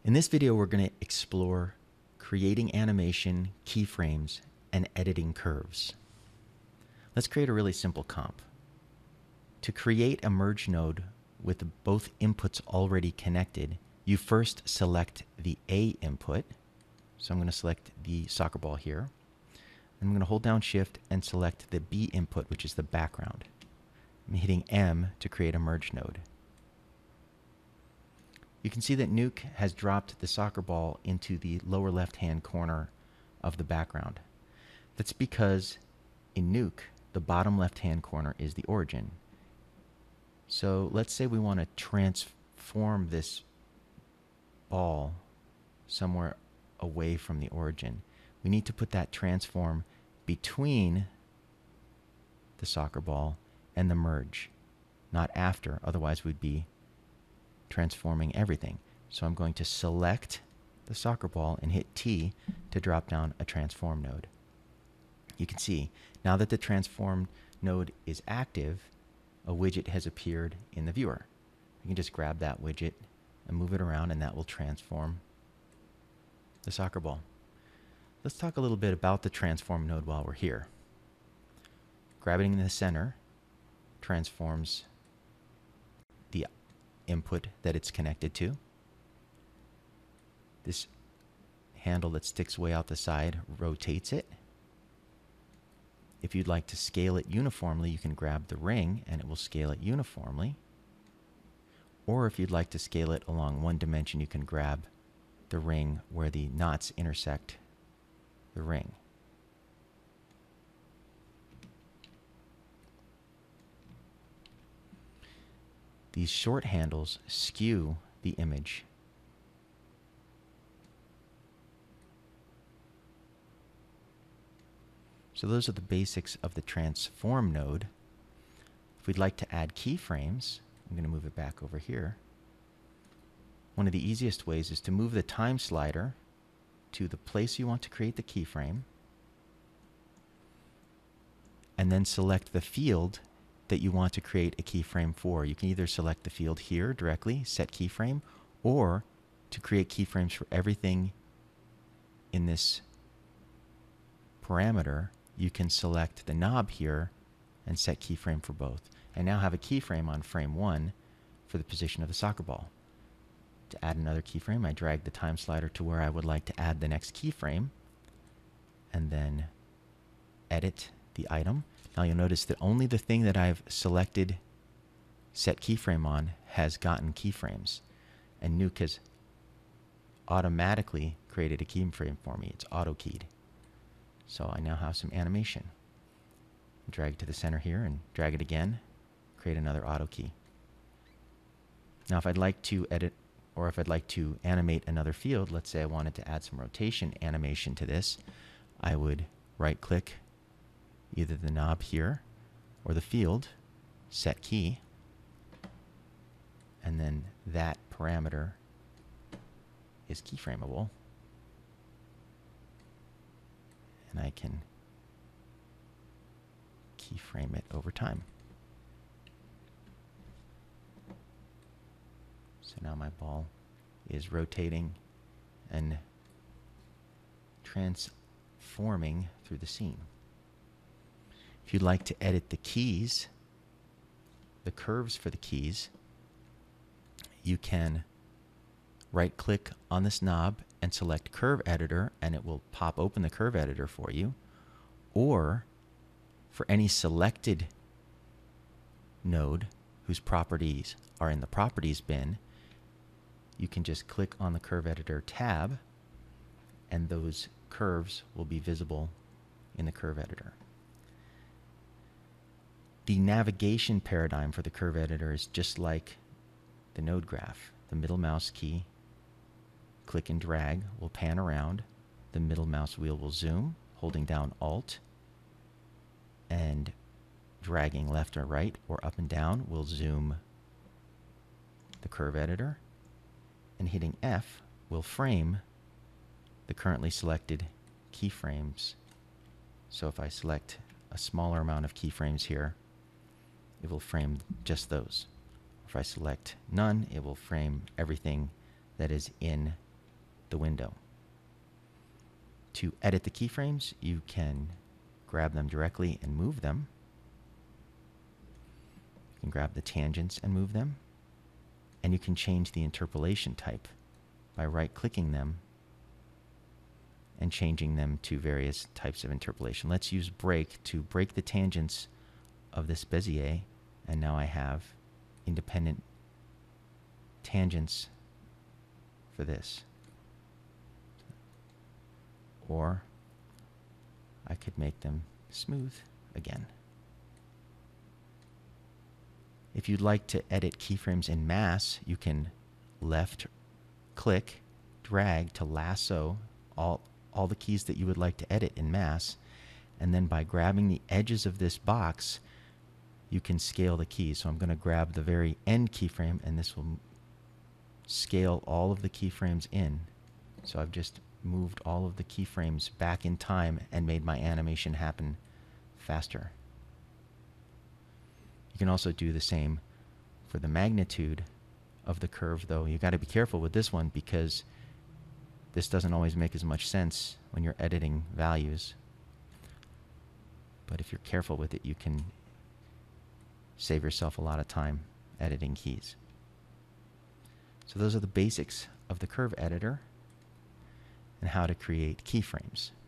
In this video, we're going to explore creating animation, keyframes, and editing curves. Let's create a really simple comp. To create a merge node with both inputs already connected, you first select the A input. So I'm going to select the soccer ball here. I'm going to hold down Shift and select the B input, which is the background. I'm hitting M to create a merge node. You can see that Nuke has dropped the soccer ball into the lower left-hand corner of the background. That's because in Nuke, the bottom left-hand corner is the origin. So let's say we want to transform this ball somewhere away from the origin. We need to put that transform between the soccer ball and the merge, not after, otherwise we'd be transforming everything. So I'm going to select the soccer ball and hit T to drop down a transform node. You can see now that the transform node is active, a widget has appeared in the viewer. You can just grab that widget and move it around, and that will transform the soccer ball. Let's talk a little bit about the transform node while we're here. Grabbing in the center transforms the input that it's connected to. This handle that sticks way out the side rotates it. If you'd like to scale it uniformly, you can grab the ring and it will scale it uniformly. Or if you'd like to scale it along one dimension, you can grab the ring where the knots intersect the ring. These short handles skew the image. So those are the basics of the transform node. If we'd like to add keyframes, I'm going to move it back over here. One of the easiest ways is to move the time slider to the place you want to create the keyframe, and then select the field that you want to create a keyframe for. You can either select the field here directly, set keyframe, or to create keyframes for everything in this parameter, you can select the knob here and set keyframe for both. I now have a keyframe on frame 1 for the position of the soccer ball. To add another keyframe, I drag the time slider to where I would like to add the next keyframe, and then edit the item. Now you'll notice that only the thing that I've selected set keyframe on has gotten keyframes, and Nuke has automatically created a keyframe for me. It's auto-keyed. So I now have some animation. Drag it to the center here and drag it again, create another auto key. Now if I'd like to edit, or if I'd like to animate another field, let's say I wanted to add some rotation animation to this, I would right click either the knob here or the field, set key, and then that parameter is keyframeable. And I can keyframe it over time. So now my ball is rotating and transforming through the scene. If you'd like to edit the keys, the curves for the keys, you can right-click on this knob and select Curve Editor, and it will pop open the Curve Editor for you. Or for any selected node whose properties are in the Properties bin, you can just click on the Curve Editor tab, and those curves will be visible in the Curve Editor. The navigation paradigm for the Curve Editor is just like the node graph. The middle mouse key, click and drag, will pan around. The middle mouse wheel will zoom, holding down Alt, and dragging left or right or up and down will zoom the Curve Editor, and hitting F will frame the currently selected keyframes. So if I select a smaller amount of keyframes here, it will frame just those. If I select none, it will frame everything that is in the window. To edit the keyframes, you can grab them directly and move them. You can grab the tangents and move them. And you can change the interpolation type by right-clicking them and changing them to various types of interpolation. Let's use break to break the tangents of this Bezier, and now I have independent tangents for this. Or I could make them smooth again. If you'd like to edit keyframes in mass, you can left click, drag to lasso all the keys that you would like to edit in mass, and then by grabbing the edges of this box, you can scale the keys. So I'm going to grab the very end keyframe, and this will scale all of the keyframes in. So I've just moved all of the keyframes back in time and made my animation happen faster. You can also do the same for the magnitude of the curve, though you got to be careful with this one because this doesn't always make as much sense when you're editing values. But if you're careful with it, you can save yourself a lot of time editing keys. So those are the basics of the curve editor and how to create keyframes.